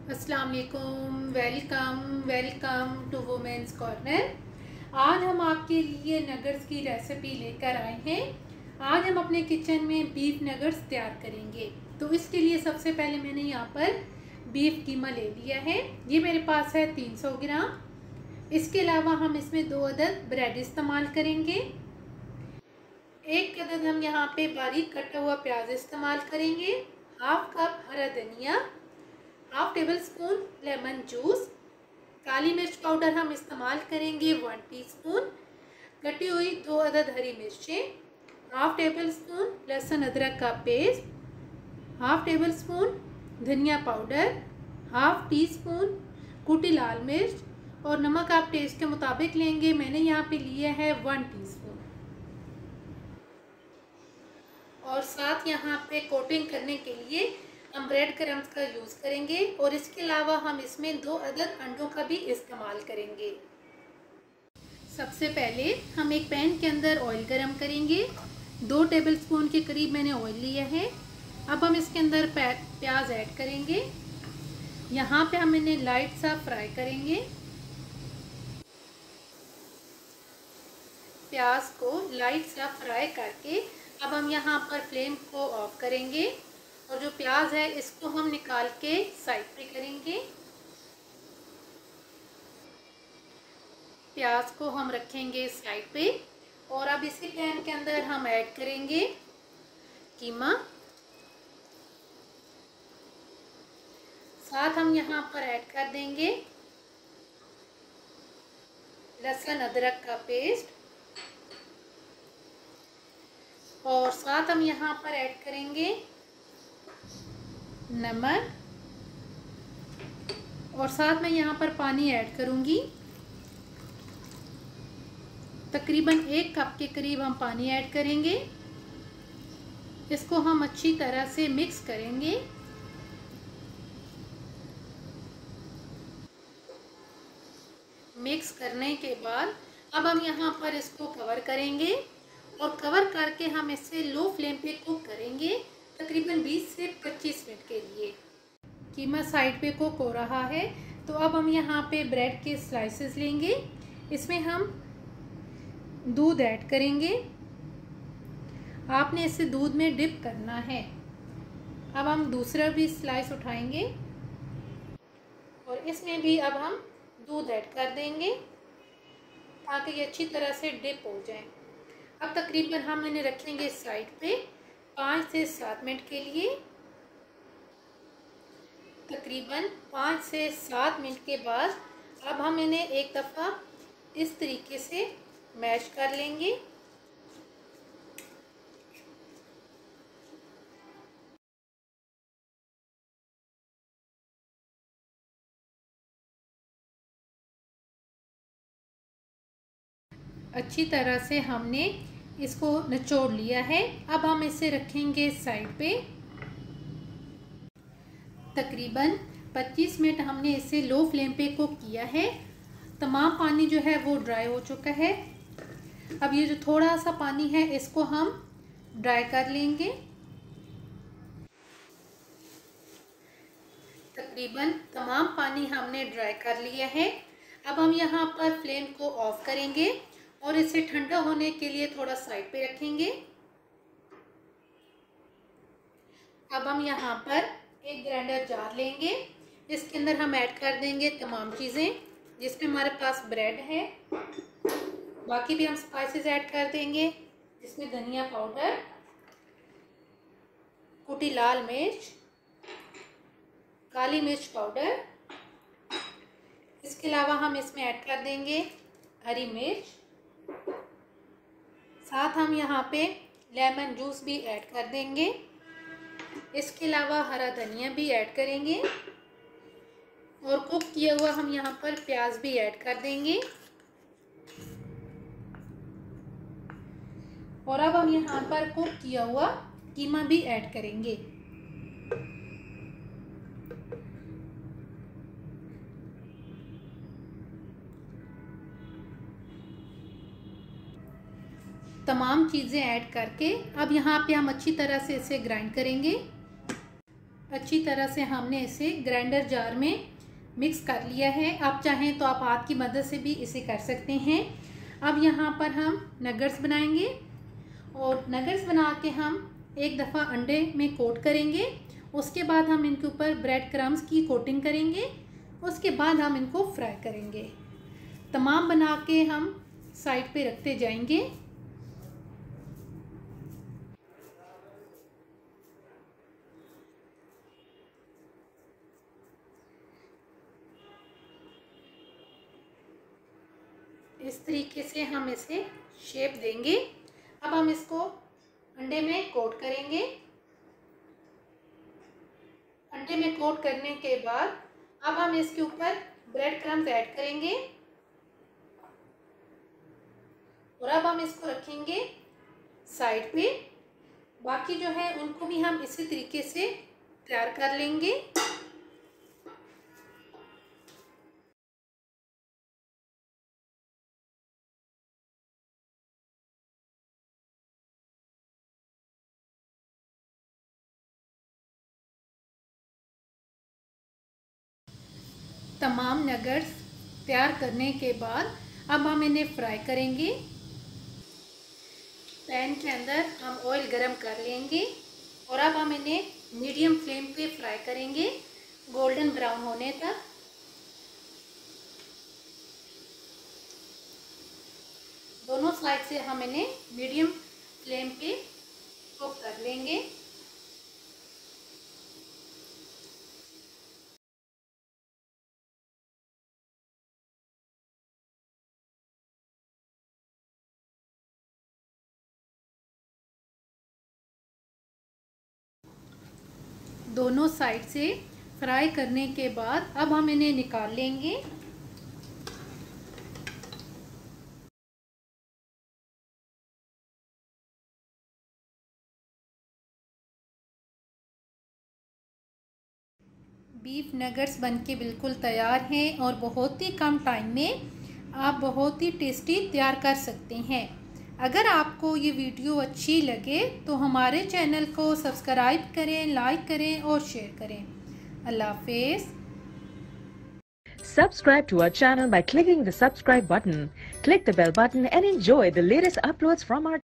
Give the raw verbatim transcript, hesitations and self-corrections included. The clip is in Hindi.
अस्सलाम वालेकुम, welcome welcome to women's corner. आज हम आपके लिए नगर्स की रेसिपी लेकर आए हैं। आज हम अपने किचन में बीफ नगर्स तैयार करेंगे। तो इसके लिए सबसे पहले मैंने यहाँ पर बीफ कीमा ले लिया है। ये मेरे पास है तीन सौ ग्राम। इसके अलावा हम इसमें दो अदद ब्रेड इस्तेमाल करेंगे। एक अदद हम यहाँ पे बारीक कटा हुआ प्याज इस्तेमाल करेंगे। हाफ कप हरा धनिया, half tablespoon lemon juice, काली मिर्च पाउडर हम इस्तेमाल करेंगे वन टीस्पून, कटी हुई दो अदद हरी मिर्चें, हाफ टेबल स्पून लहसुन अदरक का पेस्ट, हाफ टेबल स्पून धनिया पाउडर, हाफ टी स्पून कुटी लाल मिर्च और नमक आप टेस्ट के मुताबिक लेंगे। मैंने यहाँ पे लिया है वन टीस्पून। और साथ यहाँ पे कोटिंग करने के लिए हम ब्रेड क्रम्स का यूज़ करेंगे और इसके अलावा हम इसमें दो अदद अंडों का भी इस्तेमाल करेंगे। सबसे पहले हम एक पैन के अंदर ऑयल गरम करेंगे। दो टेबलस्पून के करीब मैंने ऑयल लिया है। अब हम इसके अंदर प्याज ऐड करेंगे। यहाँ पे हम इन्हें लाइट सा फ्राई करेंगे। प्याज को लाइट सा फ्राई करके अब हम यहाँ पर फ्लेम को ऑफ करेंगे और जो प्याज है इसको हम निकाल के साइड पे करेंगे। प्याज को हम रखेंगे साइड पे और अब इसी पैन के अंदर हम ऐड करेंगे कीमा। साथ हम यहाँ पर ऐड कर देंगे लहसुन अदरक का पेस्ट और साथ हम यहाँ पर ऐड करेंगे नमक और साथ में यहाँ पर पानी ऐड करूँगी। तकरीबन एक कप के करीब हम पानी ऐड करेंगे। इसको हम अच्छी तरह से मिक्स करेंगे। मिक्स करने के बाद अब हम यहाँ पर इसको कवर करेंगे और कवर करके हम इसे लो फ्लेम पे कुक करेंगे तकरीबन बीस से पच्चीस मिनट के लिए। कीमा साइड पे कुक हो रहा है तो अब हम यहाँ पे ब्रेड के स्लाइसेस लेंगे। इसमें हम दूध ऐड करेंगे। आपने इसे दूध में डिप करना है। अब हम दूसरा भी स्लाइस उठाएंगे और इसमें भी अब हम दूध ऐड कर देंगे ताकि ये अच्छी तरह से डिप हो जाए। अब तकरीबन हम इन्हें रखेंगे साइड पे पाँच से सात मिनट के लिए। तकरीबन पाँच से सात मिनट के बाद अब हम इन्हें एक दफ़ा इस तरीके से मैश कर लेंगे। अच्छी तरह से हमने इसको निचोड़ लिया है। अब हम इसे रखेंगे साइड पे। तकरीबन पच्चीस मिनट हमने इसे लो फ्लेम पे कुक किया है। तमाम पानी जो है वो ड्राई हो चुका है। अब ये जो थोड़ा सा पानी है इसको हम ड्राई कर लेंगे। तकरीबन तमाम पानी हमने ड्राई कर लिया है। अब हम यहाँ पर फ्लेम को ऑफ करेंगे और इसे ठंडा होने के लिए थोड़ा साइड पे रखेंगे। अब हम यहाँ पर एक ग्राइंडर जार लेंगे। इसके अंदर हम ऐड कर देंगे तमाम चीज़ें जिसमें हमारे पास ब्रेड है। बाकी भी हम स्पाइसेस ऐड कर देंगे जिसमें धनिया पाउडर, कुटी लाल मिर्च, काली मिर्च पाउडर। इसके अलावा हम इसमें ऐड कर देंगे हरी मिर्च। साथ हम यहाँ पे लेमन जूस भी ऐड कर देंगे। इसके अलावा हरा धनिया भी ऐड करेंगे और कुक किया हुआ हम यहाँ पर प्याज भी ऐड कर देंगे। और अब हम यहाँ पर कुक किया हुआ कीमा भी ऐड करेंगे। तमाम चीज़ें ऐड करके अब यहाँ पे हम अच्छी तरह से इसे ग्राइंड करेंगे। अच्छी तरह से हमने इसे ग्राइंडर जार में मिक्स कर लिया है। आप चाहें तो आप हाथ की मदद से भी इसे कर सकते हैं। अब यहाँ पर हम नगेट्स बनाएंगे और नगेट्स बना के हम एक दफ़ा अंडे में कोट करेंगे। उसके बाद हम इनके ऊपर ब्रेड क्रम्स की कोटिंग करेंगे। उसके बाद हम इनको फ्राई करेंगे। तमाम बना के हम साइड पे रखते जाएंगे। इस तरीके से हम इसे शेप देंगे। अब हम इसको अंडे में कोट करेंगे। अंडे में कोट करने के बाद अब हम इसके ऊपर ब्रेड क्रम्स ऐड करेंगे और अब हम इसको रखेंगे साइड पे। बाकी जो है उनको भी हम इसी तरीके से तैयार कर लेंगे। तमाम नगेट्स तैयार करने के बाद अब हम इन्हें फ्राई करेंगे। पैन के अंदर हम ऑयल गरम कर लेंगे और अब हम इन्हें मीडियम फ्लेम पे फ्राई करेंगे गोल्डन ब्राउन होने तक। दोनों साइड से हम इन्हें मीडियम फ्लेम पे कुक कर लेंगे। दोनों साइड से फ्राई करने के बाद अब हम इन्हें निकाल लेंगे। बीफ नगेट्स बनके बिल्कुल तैयार हैं और बहुत ही कम टाइम में आप बहुत ही टेस्टी तैयार कर सकते हैं। अगर आपको ये वीडियो अच्छी लगे तो हमारे चैनल को सब्सक्राइब करें, लाइक करें और शेयर करें। अल्लाह हाफिज़। Subscribe to our channel by clicking the subscribe button. Click the bell button and enjoy the latest uploads from our